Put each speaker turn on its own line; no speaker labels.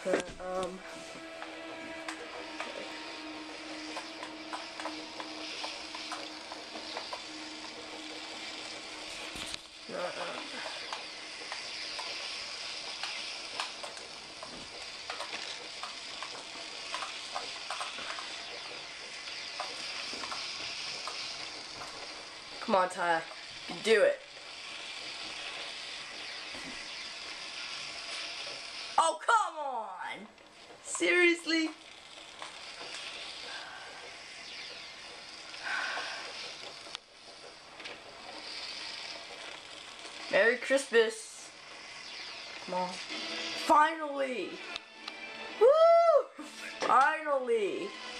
Come on, Ty. You can do it. Oh, come on! Seriously? Merry Christmas. Come on. Finally! Woo! Finally!